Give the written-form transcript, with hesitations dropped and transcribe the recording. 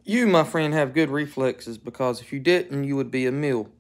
You, my friend, have good reflexes because if you didn't, you would be a mule.